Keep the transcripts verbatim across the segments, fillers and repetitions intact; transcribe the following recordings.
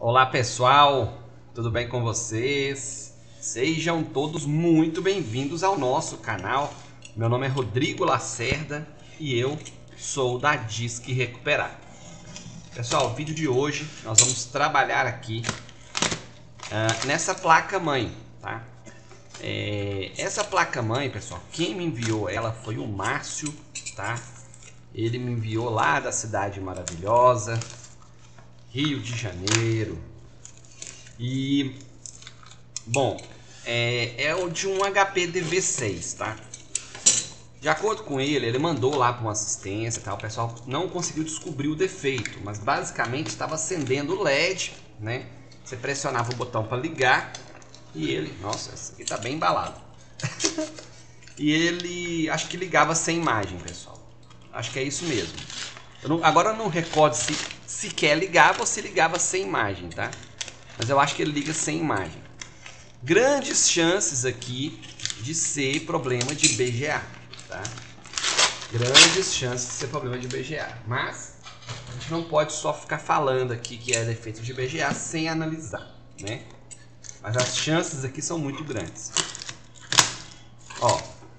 Olá pessoal, tudo bem com vocês? Sejam todos muito bem-vindos ao nosso canal. Meu nome é Rodrigo Lacerda e eu sou da Disque Recuperar. Pessoal, o vídeo de hoje nós vamos trabalhar aqui uh, nessa placa-mãe, tá? É, essa placa-mãe, pessoal, quem me enviou ela foi o Márcio, tá? Ele me enviou lá da cidade maravilhosa, Rio de Janeiro. E, bom, é, é o de um H P D V seis, tá? De acordo com ele, ele mandou lá para uma assistência, tá? O pessoal não conseguiu descobrir o defeito, mas basicamente estava acendendo o L E D, né? Você pressionava o botão para ligar e ele, nossa, esse aqui tá bem embalado. E ele, acho que ligava sem imagem, pessoal. Acho que é isso mesmo. Eu não, agora eu não recordo se sequer ligava ou se ligava sem imagem, tá? Mas eu acho que ele liga sem imagem. Grandes chances aqui de ser problema de B G A, tá? Grandes chances de ser problema de B G A. Mas a gente não pode só ficar falando aqui que é defeito de B G A sem analisar, né? Mas as chances aqui são muito grandes. Ó,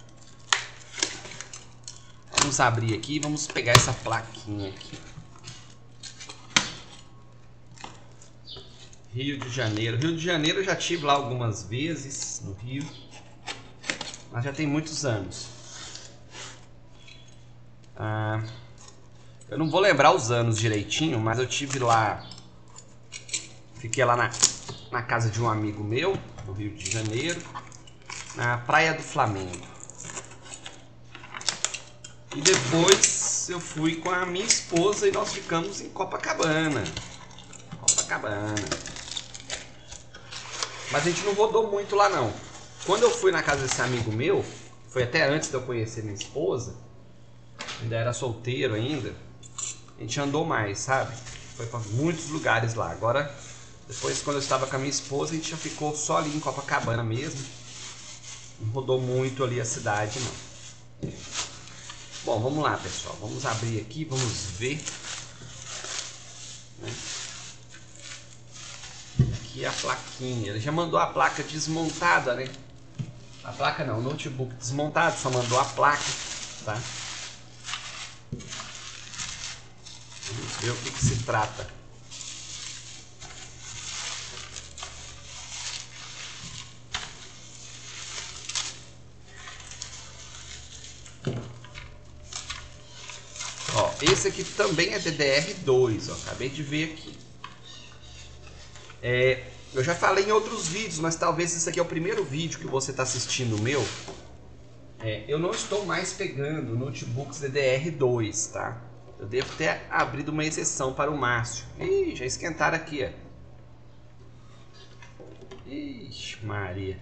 vamos abrir aqui e vamos pegar essa plaquinha aqui. Rio de Janeiro. Rio de Janeiro eu já tive lá algumas vezes no Rio, mas já tem muitos anos. Ah, eu não vou lembrar os anos direitinho, mas eu tive lá, fiquei lá na, na casa de um amigo meu, no Rio de Janeiro, na Praia do Flamengo. E depois eu fui com a minha esposa e nós ficamos em Copacabana. Copacabana. Mas a gente não rodou muito lá não. Quando eu fui na casa desse amigo meu, foi até antes de eu conhecer minha esposa, ainda era solteiro ainda, a gente andou mais, sabe? Foi para muitos lugares lá. Agora, depois quando eu estava com a minha esposa, a gente já ficou só ali em Copacabana mesmo. Não rodou muito ali a cidade não. Bom, vamos lá pessoal, vamos abrir aqui, vamos ver, né? Aqui é a plaquinha, ele já mandou a placa desmontada, né? A placa não, o notebook desmontado, só mandou a placa, tá? Vamos ver o que que se trata. Ó, esse aqui também é D D R dois, ó, acabei de ver aqui. É, eu já falei em outros vídeos, mas talvez esse aqui é o primeiro vídeo que você está assistindo o meu. É, eu não estou mais pegando notebooks D D R dois, tá? Eu devo ter abrido uma exceção para o Márcio. Ih, já esquentaram aqui, ó. Ixi, Maria.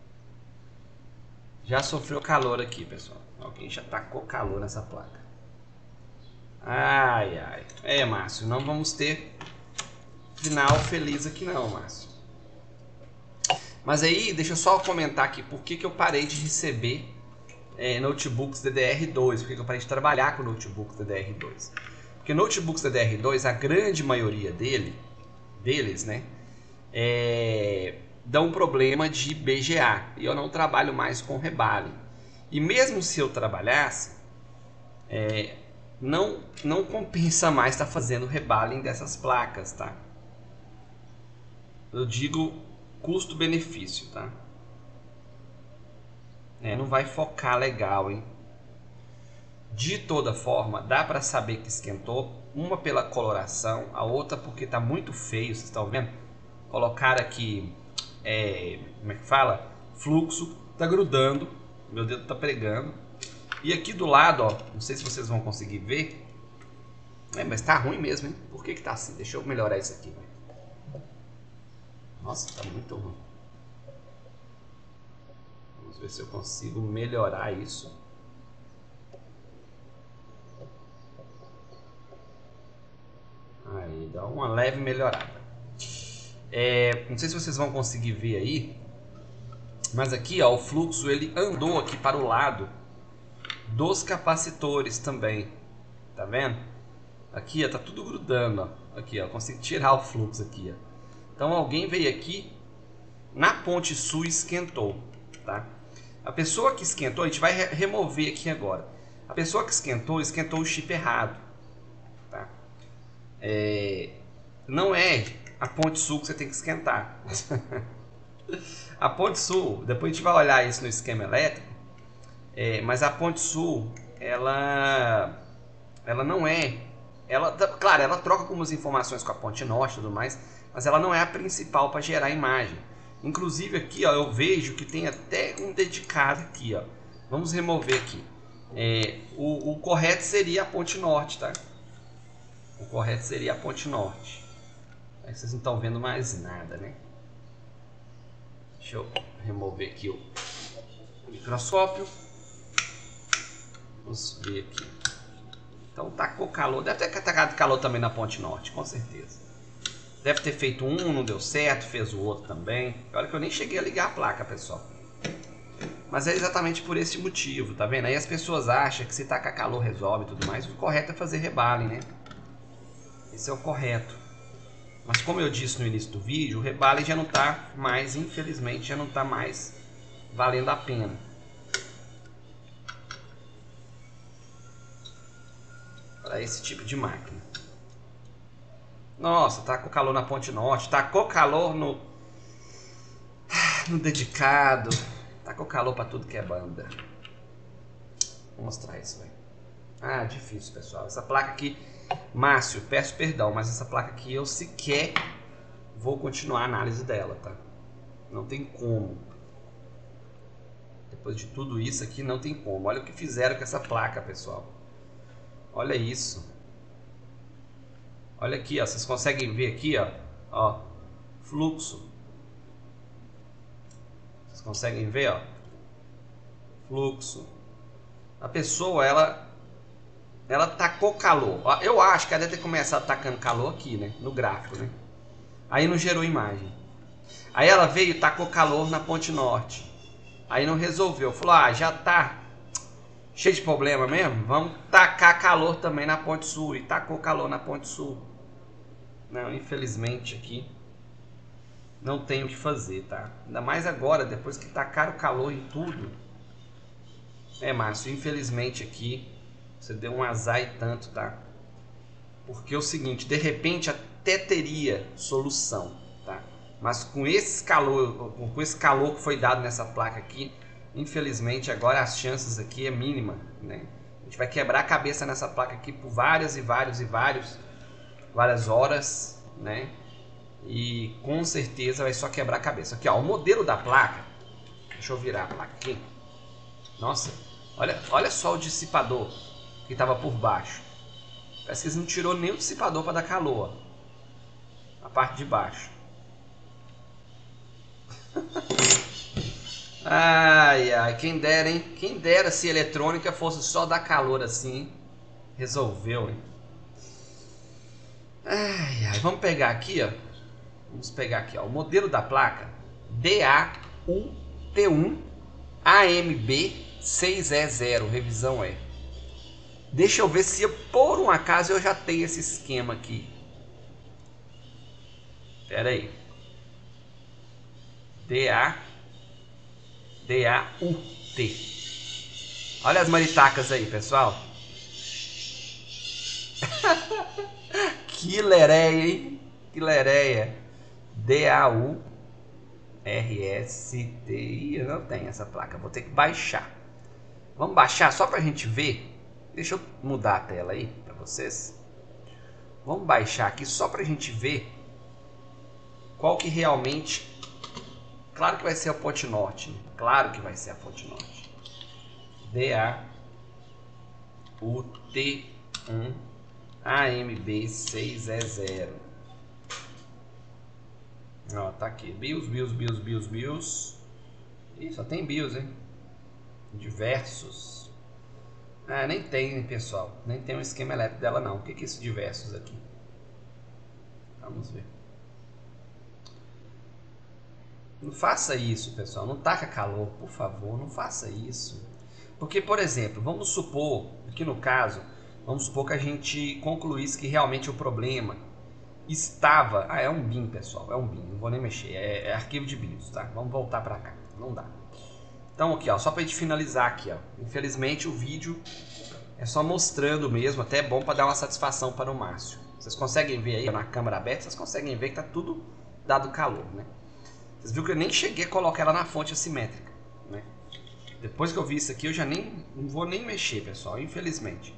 Já sofreu calor aqui, pessoal. Alguém já tacou calor nessa placa. Ai, ai. É, Márcio, não vamos ter final feliz aqui não, Márcio. Mas aí, deixa eu só comentar aqui por que que eu parei de receber é, notebooks D D R dois, por que que eu parei de trabalhar com notebooks D D R dois. Porque notebooks D D R dois, a grande maioria dele, deles, né, é, dão um problema de B G A, e eu não trabalho mais com rebalem. E mesmo se eu trabalhasse, é, não, não compensa mais estar fazendo rebalem dessas placas, tá? Eu digo custo-benefício, tá? É, não vai focar legal, hein? De toda forma, dá para saber que esquentou. Uma pela coloração, a outra porque tá muito feio, vocês estão vendo? Colocaram aqui, é, como é que fala? Fluxo, tá grudando, meu dedo tá pregando. E aqui do lado, ó, não sei se vocês vão conseguir ver, é, mas tá ruim mesmo, hein? Por que que tá assim? Deixa eu melhorar isso aqui, velho. Nossa, tá muito ruim. Vamos ver se eu consigo melhorar isso. Aí, dá uma leve melhorada. É, não sei se vocês vão conseguir ver aí, mas aqui, ó, o fluxo ele andou aqui para o lado dos capacitores também. Tá vendo? Aqui, ó, tá tudo grudando, ó. Aqui, ó, consigo tirar o fluxo aqui, ó. Então alguém veio aqui na ponte sul e esquentou, tá? A pessoa que esquentou, a gente vai re remover aqui agora. A pessoa que esquentou, esquentou o chip errado, tá? É, não é a ponte sul que você tem que esquentar. A ponte sul, depois a gente vai olhar isso no esquema elétrico, é, mas a ponte sul, ela, ela não é, ela, claro, ela troca algumas informações com a ponte norte e tudo mais, mas ela não é a principal para gerar imagem. Inclusive aqui, ó, eu vejo que tem até um dedicado aqui, ó. Vamos remover aqui. É, o, o correto seria a ponte norte, tá? O correto seria a ponte norte. Aí vocês não estão vendo mais nada, né? Deixa eu remover aqui o microscópio. Vamos ver aqui. Então tacou calor. Deve ter tacado calor também na ponte norte, com certeza. Deve ter feito um, não deu certo, fez o outro também. Olha que eu nem cheguei a ligar a placa, pessoal. Mas é exatamente por esse motivo, tá vendo? Aí as pessoas acham que se tacar calor resolve e tudo mais. O correto é fazer rebale, né? Esse é o correto. Mas como eu disse no início do vídeo, o rebale já não tá mais, infelizmente, já não tá mais valendo a pena. Para esse tipo de máquina. Nossa, tacou calor na ponte norte, tacou calor no, no dedicado, tacou calor para tudo que é banda. Vou mostrar isso, velho. Ah, difícil, pessoal. Essa placa aqui, Márcio, peço perdão, mas essa placa aqui eu sequer vou continuar a análise dela, tá? Não tem como. Depois de tudo isso aqui, não tem como. Olha o que fizeram com essa placa, pessoal. Olha isso. Olha aqui, ó. Vocês conseguem ver aqui, ó. Ó. Fluxo. Vocês conseguem ver, ó. Fluxo. A pessoa, ela... Ela tacou calor. Eu acho que ela deve ter começado tacando calor aqui, né? No gráfico, né? Aí não gerou imagem. Aí ela veio e tacou calor na ponte norte. Aí não resolveu. Falou, ah, já tá cheio de problema mesmo? Vamos tacar calor também na ponte sul. E tacou calor na ponte sul. Não, infelizmente aqui não tem o que fazer, tá? Ainda mais agora, depois que tacaram calor em tudo. É, Márcio, infelizmente aqui você deu um azar e tanto, tá? Porque é o seguinte, de repente até teria solução, tá? Mas com esse calor, com esse calor que foi dado nessa placa aqui, infelizmente agora as chances aqui é mínima, né? A gente vai quebrar a cabeça nessa placa aqui por várias e vários e vários, várias horas, né? E com certeza vai só quebrar a cabeça. Aqui, ó, o modelo da placa. Deixa eu virar a placa aqui. Nossa, olha, olha só o dissipador que estava por baixo. Parece que eles não tirou nem o dissipador para dar calor. A parte de baixo. Ai, ai, quem dera, hein? Quem dera se a eletrônica fosse só dar calor assim. Resolveu, hein? Ai, ai, vamos pegar aqui, ó. Vamos pegar aqui, ó. O modelo da placa D A U T um A M B seis E zero, revisão E. Deixa eu ver se por um acaso eu já tenho esse esquema aqui. Espera aí. D A D A U T. Olha as maritacas aí, pessoal. Que lereia, hein? Que lereia. D A U R S T. Ih, eu não tenho essa placa. Vou ter que baixar. Vamos baixar só pra gente ver. Deixa eu mudar a tela aí para vocês. Vamos baixar aqui só para a gente ver qual que realmente... Claro que vai ser a ponte norte, né? Claro que vai ser a ponte norte. D A U T um A M B seis E zero. Ó, tá aqui. BIOS, BIOS, BIOS, BIOS, BIOS. Ih, só tem BIOS, hein? Diversos. Ah, nem tem, pessoal. Nem tem um esquema elétrico dela, não. O que é esse diversos aqui? Vamos ver. Não faça isso, pessoal. Não taca calor, por favor. Não faça isso. Porque, por exemplo, vamos supor, aqui no caso, vamos supor que a gente concluísse que realmente o problema estava... Ah, é um bin, pessoal, é um bin, não vou nem mexer, é, é arquivo de BIOS, tá? Vamos voltar para cá, não dá. Então aqui, ó, só pra gente finalizar aqui, ó. Infelizmente o vídeo é só mostrando mesmo, até é bom para dar uma satisfação para o Márcio. Vocês conseguem ver aí na câmera aberta, vocês conseguem ver que tá tudo dado calor, né? Vocês viram que eu nem cheguei a colocar ela na fonte assimétrica, né? Depois que eu vi isso aqui, eu já nem não vou nem mexer, pessoal, infelizmente.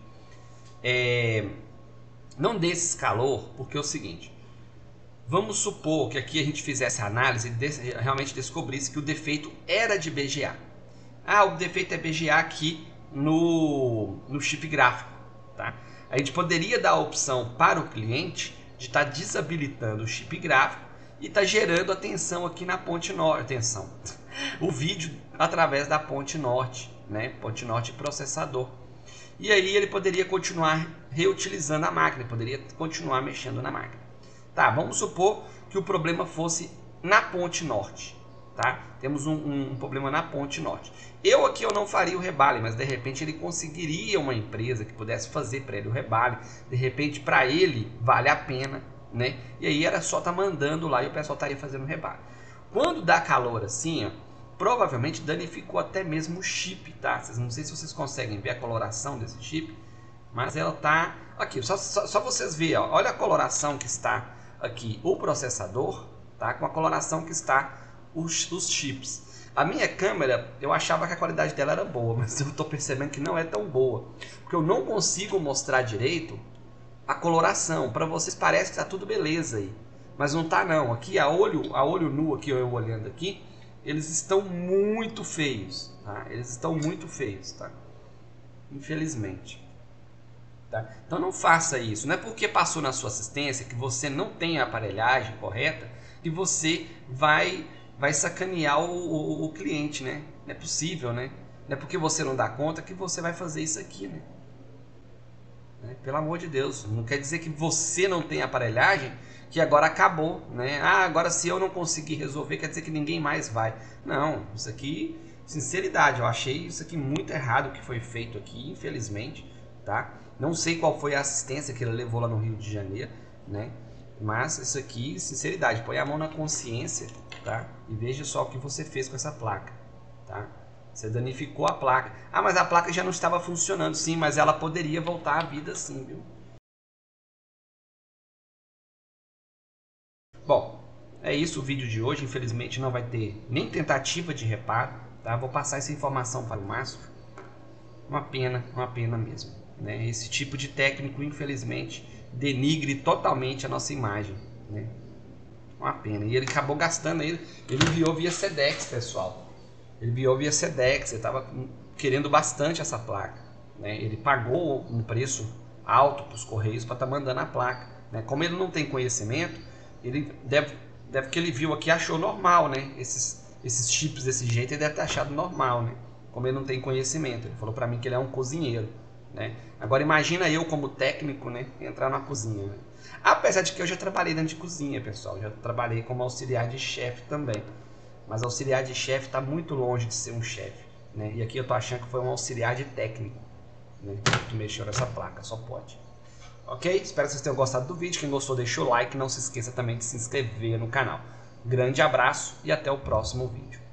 É, não dê esse calor, porque é o seguinte, vamos supor que aqui a gente fizesse a análise e realmente descobrisse que o defeito era de B G A. Ah, o defeito é B G A aqui no, no chip gráfico, tá? A gente poderia dar a opção para o cliente de estar tá desabilitando o chip gráfico e estar tá gerando a tensão aqui na ponte norte, atenção, o vídeo através da ponte norte, né? Ponte norte processador. E aí ele poderia continuar reutilizando a máquina, poderia continuar mexendo na máquina. Tá, vamos supor que o problema fosse na ponte norte, tá? Temos um, um, um problema na ponte norte. Eu aqui eu não faria o rebale, mas de repente ele conseguiria uma empresa que pudesse fazer para ele o rebale. De repente para ele vale a pena, né? E aí era só tá mandando lá e o pessoal estaria fazendo o rebale. Quando dá calor assim, ó, provavelmente danificou até mesmo o chip, tá? Vocês, não sei se vocês conseguem ver a coloração desse chip, mas ela tá aqui. Só, só, só vocês verem, ó, olha a coloração que está aqui o processador, tá? Com a coloração que está os, os chips. A minha câmera, eu achava que a qualidade dela era boa, mas eu estou percebendo que não é tão boa, porque eu não consigo mostrar direito a coloração. Para vocês parece que está tudo beleza aí, mas não tá não. Aqui a olho, a olho nu aqui, eu olhando aqui, eles estão muito feios, tá? Eles estão muito feios, tá? Infelizmente. Tá? Então não faça isso, não é porque passou na sua assistência que você não tem a aparelhagem correta que você vai, vai sacanear o, o, o cliente, né? Não é possível, né? Não é porque você não dá conta que você vai fazer isso aqui, né? né? Pelo amor de Deus, não quer dizer que você não tem aparelhagem que agora acabou, né? Ah, agora se eu não conseguir resolver quer dizer que ninguém mais vai. Não, isso aqui, sinceridade, eu achei isso aqui muito errado o que foi feito aqui, infelizmente, tá? Não sei qual foi a assistência que ele levou lá no Rio de Janeiro, né? Mas isso aqui, sinceridade, põe a mão na consciência, tá? E veja só o que você fez com essa placa, tá? Você danificou a placa. Ah, mas a placa já não estava funcionando, sim, mas ela poderia voltar à vida sim, viu? Bom, é isso o vídeo de hoje. Infelizmente não vai ter nem tentativa de reparo, tá? Vou passar essa informação para o Márcio. Uma pena, uma pena mesmo, né? Esse tipo de técnico, infelizmente, denigre totalmente a nossa imagem, né? Uma pena. E ele acabou gastando, ele, ele enviou via Sedex, pessoal. Ele enviou via Sedex, ele estava querendo bastante essa placa, né? Ele pagou um preço alto para os Correios para estar tá mandando a placa, né? Como ele não tem conhecimento, ele deve, deve que ele viu aqui achou normal, né? Esses, esses chips desse jeito ele deve ter achado normal, né? Como ele não tem conhecimento. Ele falou para mim que ele é um cozinheiro, né? Agora imagina eu como técnico, né, entrar na cozinha, né? Apesar de que eu já trabalhei dentro de cozinha, pessoal. Já trabalhei como auxiliar de chefe também. Mas auxiliar de chefe está muito longe de ser um chefe, né? E aqui eu tô achando que foi um auxiliar de técnico, né, que mexeu nessa placa, só pode. Ok? Espero que vocês tenham gostado do vídeo. Quem gostou deixa o like. Não se esqueça também de se inscrever no canal. Grande abraço e até o próximo vídeo.